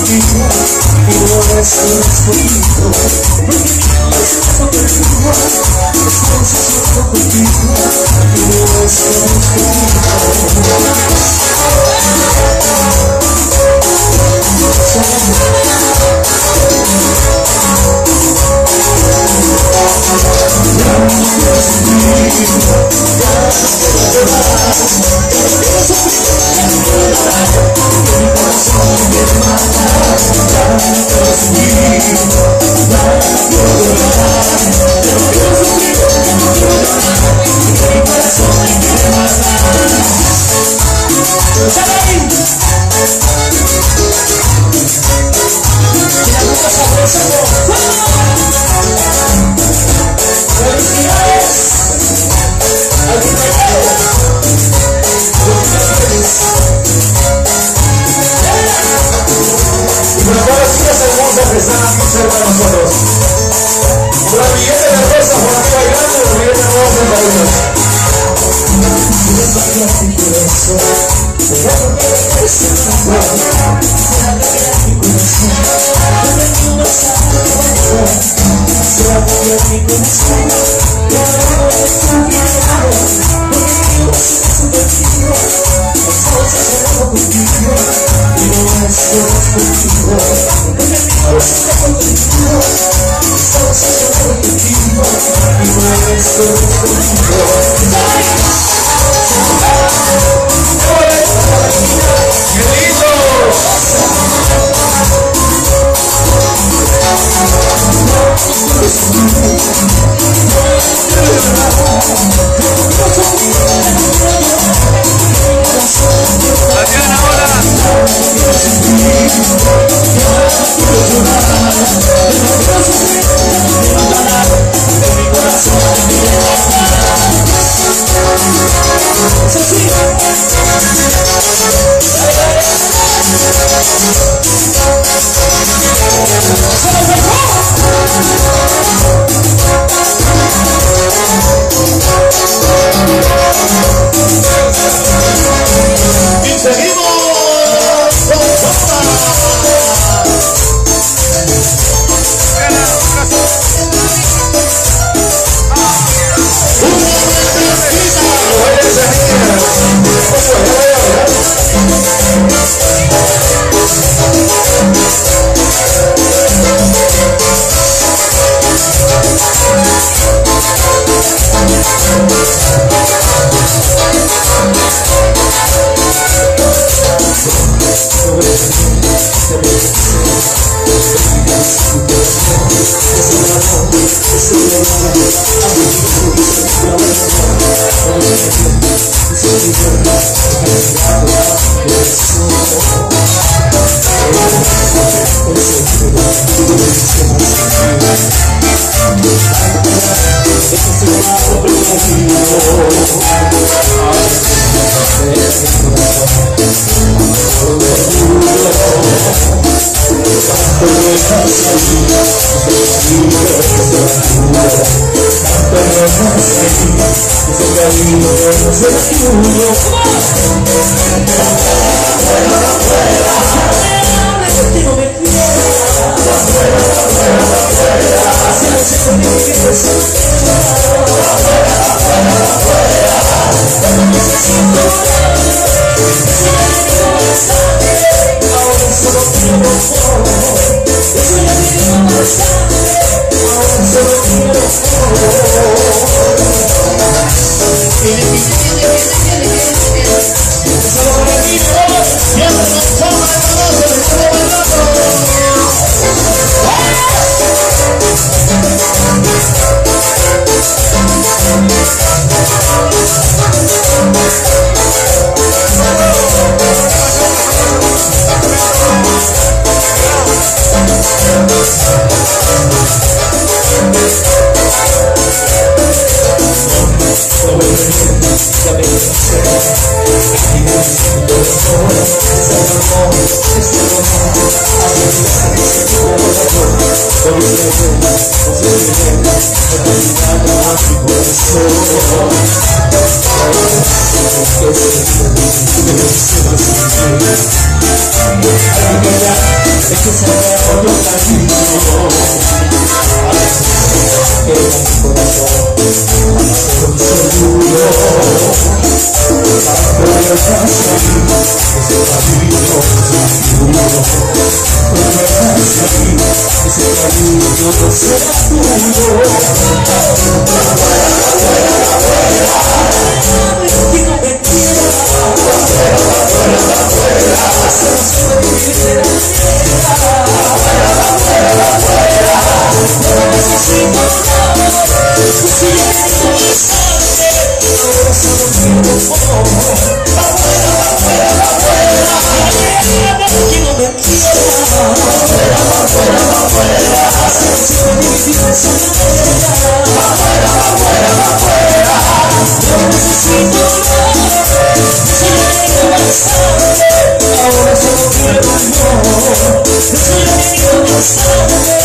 contigo, y no estoy contigo, porque mi alma se está contigo, estoy obsesionado contigo, y no estoy contigo. Que están aquí cerca de nosotros. Por la billete de rosa por aquí bailando, los billetes de rosa en Países. que se haga otro camino. A veces queda mi corazón por seguro. Pero ya estás ahí, ese camino seguro. Pero ya estás ahí, ese camino no será tuyo. Que no me quiera, solo vivir será ahora solo quiero amor.